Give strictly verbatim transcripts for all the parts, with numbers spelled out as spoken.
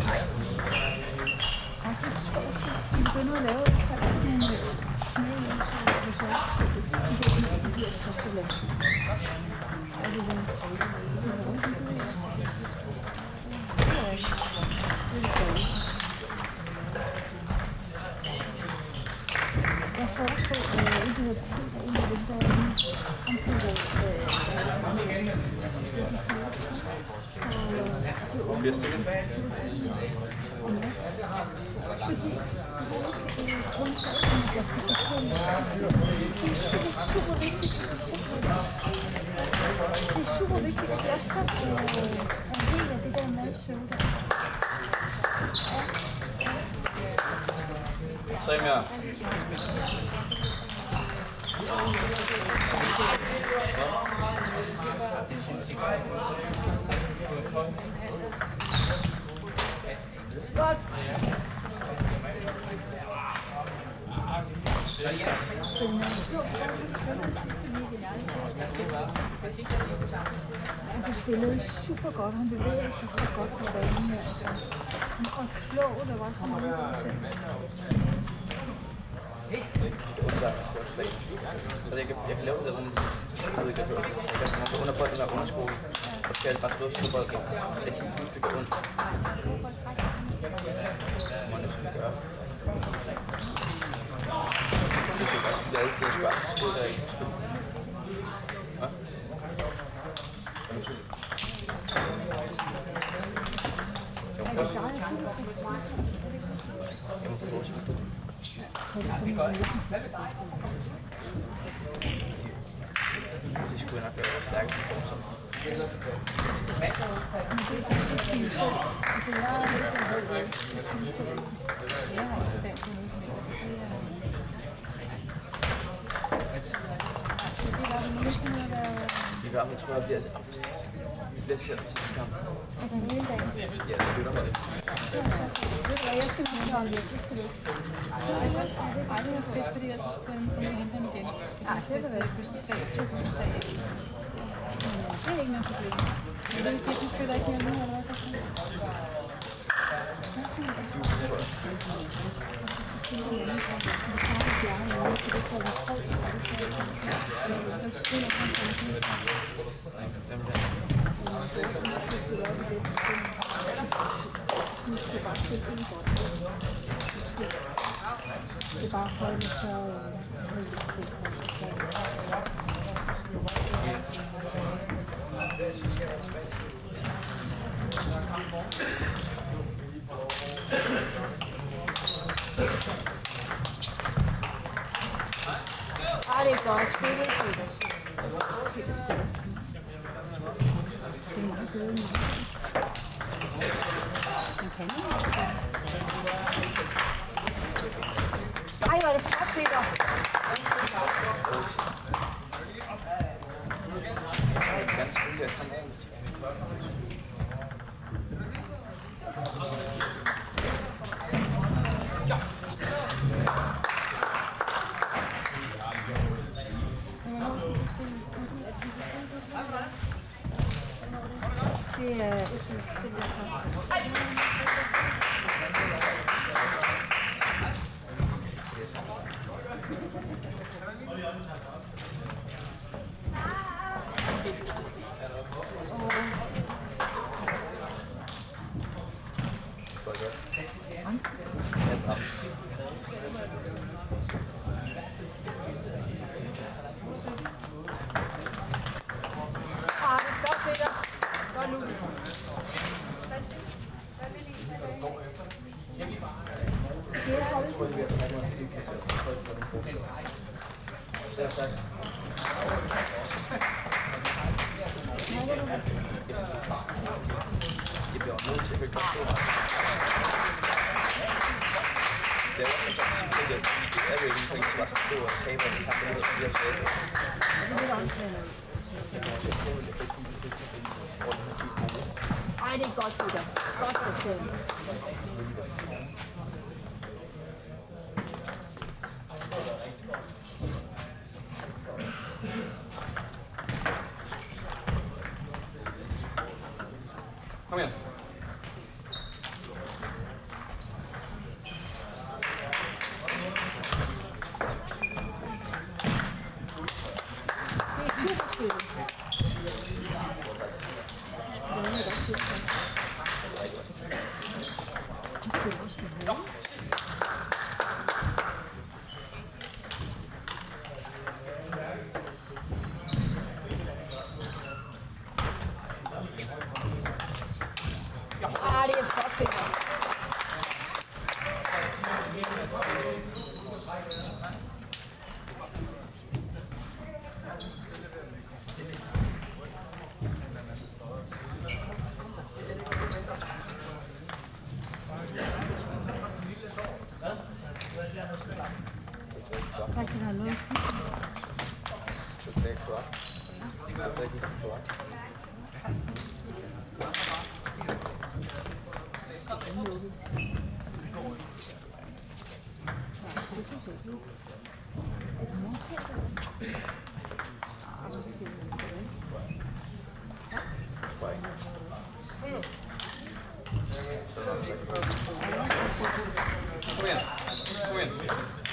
Vi begynder at lave nogle små jeg foreslår øh, en af dem, der er Bliver stikket? Jeg skal fortælle, det er super vigtigt. Det er super vigtigt, at jeg så er en del af det der madshow der. Tre mere. Godt. Han spillede super godt, han bevægede sig så godt på banen her. Han var klog, der var så mange gode ting. Jeg kan, jeg kan lave det der, jeg ved ikke, jeg kan jeg kan underbold den der underskole, og skal jeg bare slå slåbold igen. Det er helt vildt, det gør ondt. Det må jeg næsten gøre. Det er bare spille altid at spørge, stod der ikke. Hva? Jeg må få vores med det. Det skulle nok være stærkest for som. I hvert fald tror jeg, bliver afstillet. Det bliver selv til sidste kamp. Altså hele dagen? Ja, det støtter mig lidt. Ved du hvad, jeg skal nok holde lidt, det skal du ikke. Det er bare lidt fedt, fordi jeg så skal jeg hente ham igen. Ja, det er det. Fødselsdag, to fødselsdag. Det er ikke noget problem. Men det vil sige, at du spiller ikke mere nu, eller hvad? Det er bare højt, så ah, det er godt. Spillet, spillet. Spillet, spillet. Det er meget bedre nu. Man kan jo ikke. Ej, hvor er det flot, Peter. Jeg kan spille det her. Det er ikke det, det Det bliver nødt til at høre godt. Det er også en spil, det er jo ikke en ting, der skal stå og tabe, og det kan blive noget, der bliver svært. Ej, det er godt, Peter. Godt for selv. Kom igen. Faktisk har noget at spise. Det er godt. Det er rigtig godt. Det synes jeg ikke. Er det morgenskab, eller? Ah, så vi ser det på den. Kom igen. Kom igen.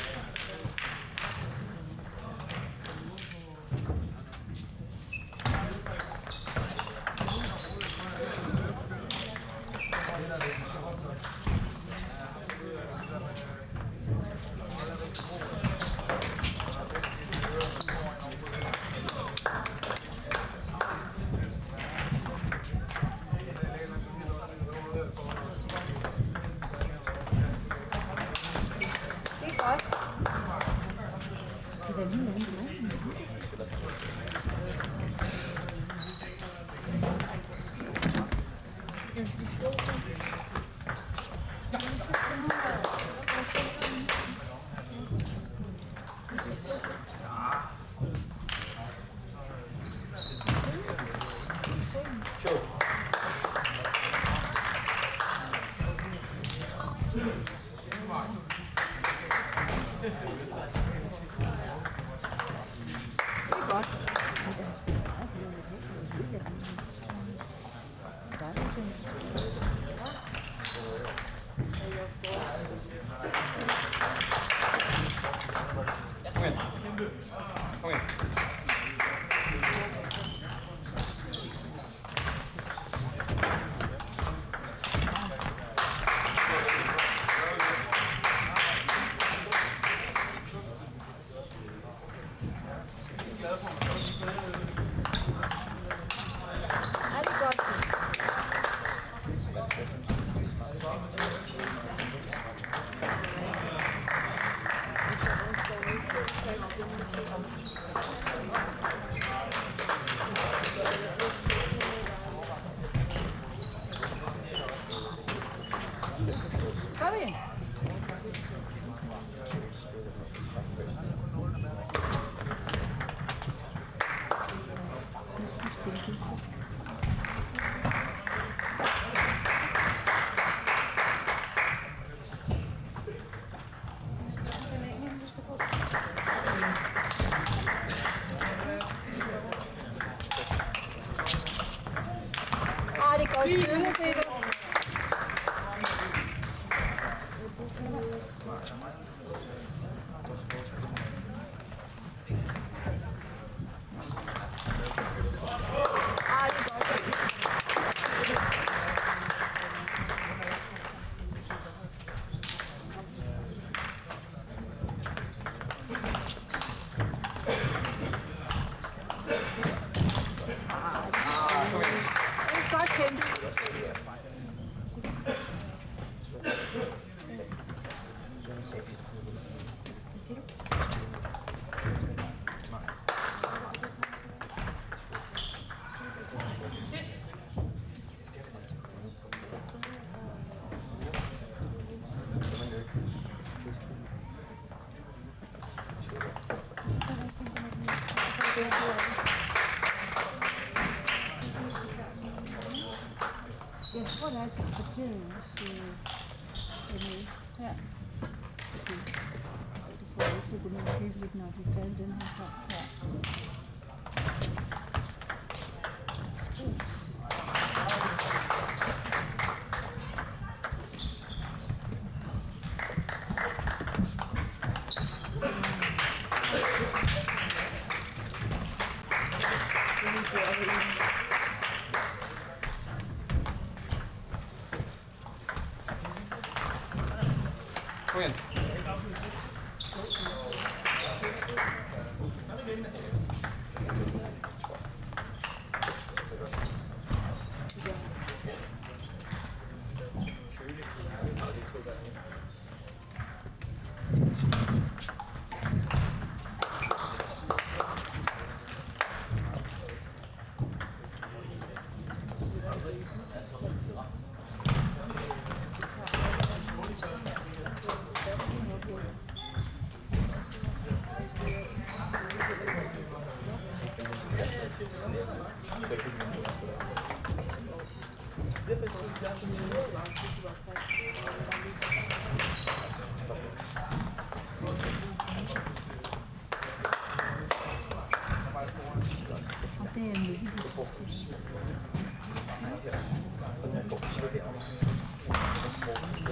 Jeg tror, der er et kvartering også øh, her. Okay. Det får jeg ikke til at gå ned og hygge lidt, når vi falder den her fra. Ja. Kom igen.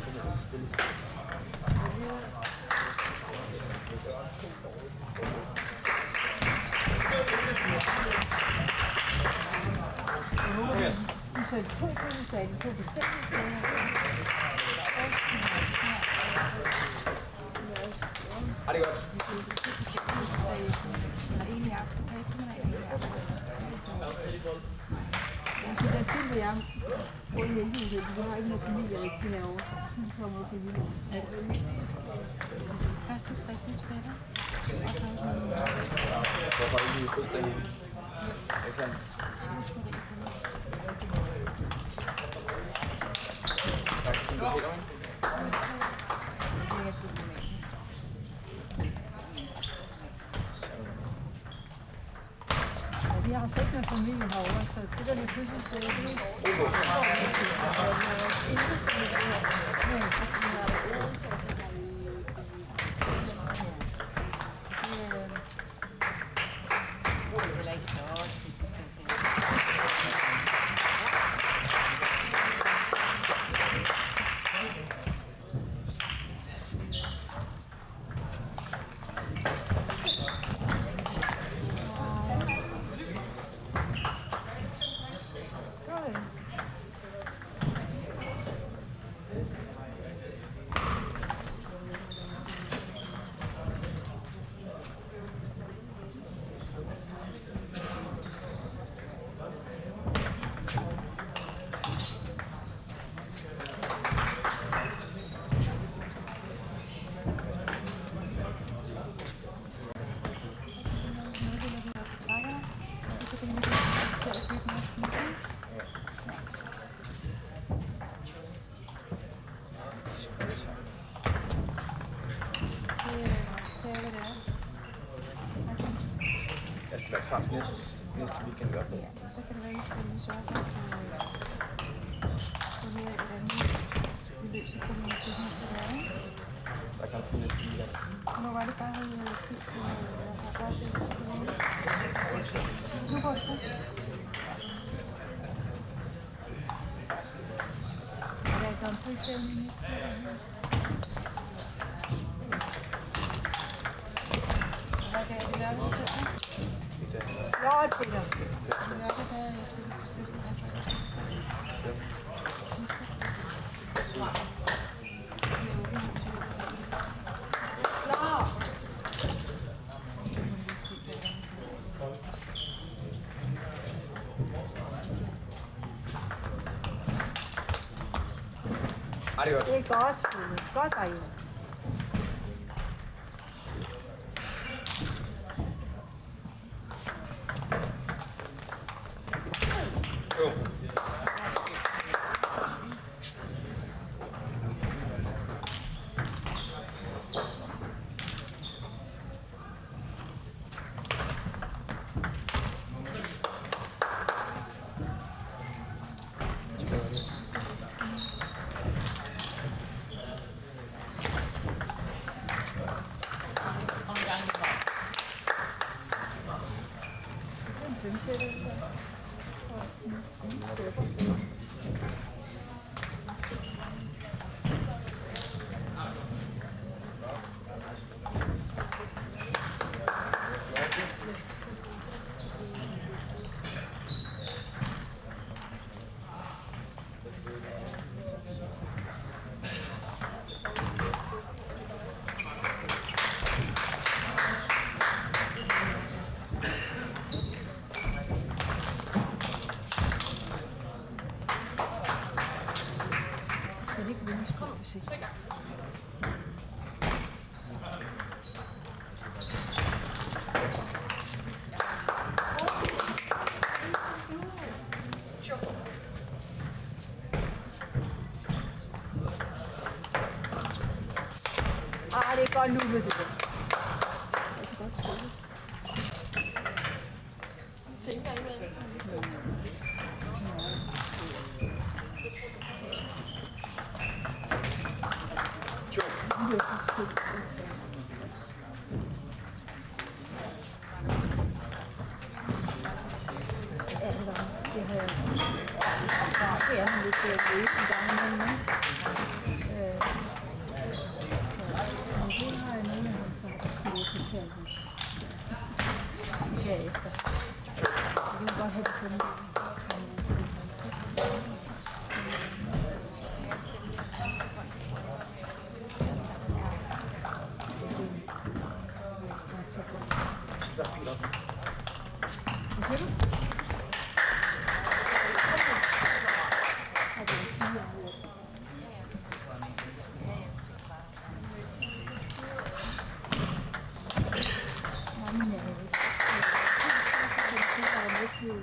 Du sagde to fødselsdage, de to bestemte steder. Har det godt? En i aften, kan ikke komme en i aften. Så den tid, jeg bor i heldighed, du har ikke noget familie, jeg ikke siger over. Nu kommer du familie. Først hos Christians fætter. Hvorfor er I i fødselsdag? Ikke sandt? Tak, skal du se dig, jeg har set noget familie herovre, så det der med fødselsdag, det er Jeg skal være næste, næste weekend godt. Ja, så kan det være, at vi skal lige sørge for at få mere i hvordan vi løser problematikken til det, ikke? Der kan du næste weekend. Hvor var det bare, at vi havde tid til at have godt det til det? Nu går det så. Er der ikke en prisstævning? Hvad kan det være, du ser? Flot, Peter. Har det godt? Det er godt, Skole. Godt derinde. Jo. Ah, det er godt nu med det der. Tænker I med? Det er han lidt løs en gang imellem, ikke?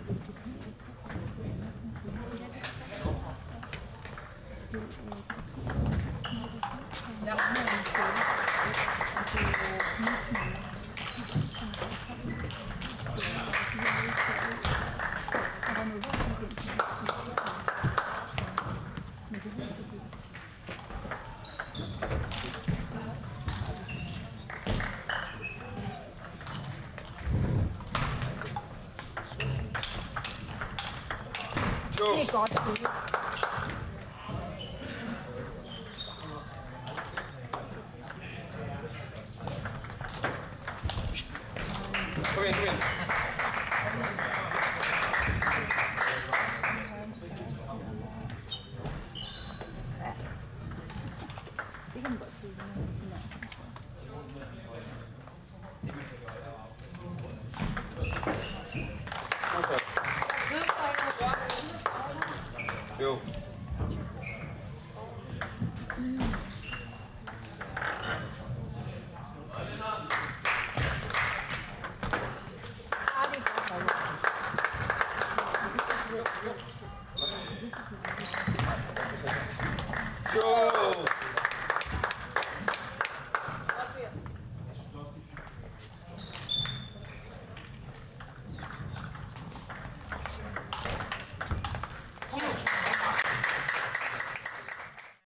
Det er godt spillet. Kom igen, kom igen. Det kan man godt sige. Jo.